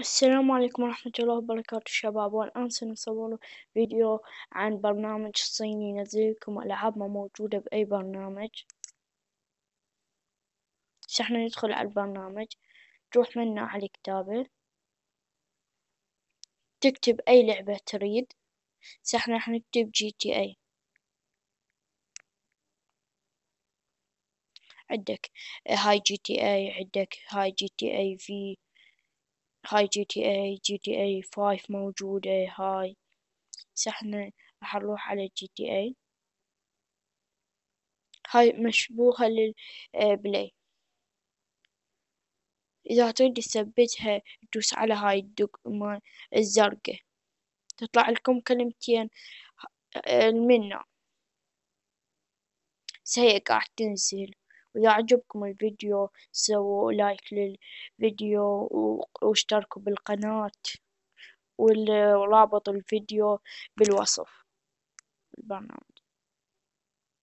السلام عليكم ورحمة الله وبركاته شباب، والآن سنصور فيديو عن برنامج صيني ينزل لكم ألعاب ما موجودة بأي برنامج. احنا ندخل على البرنامج، تروح منا على الكتابة، تكتب أي لعبة تريد. احنا راح نكتب GTA. عندك هاي GTA، عندك هاي GTA في، هاي GTA 5 موجودة هاي. احنا راح نروح على GTA، هاي مشبوهة للبلاي. إذا تريد تثبتها تدوس على هاي الدقمة الزرقاء، تطلع لكم كلمتين منا. هي قاعد تنزل. وإذا عجبكم الفيديو سووا لايك للفيديو واشتركوا بالقناة، ورابط الفيديو بالوصف البرنامج.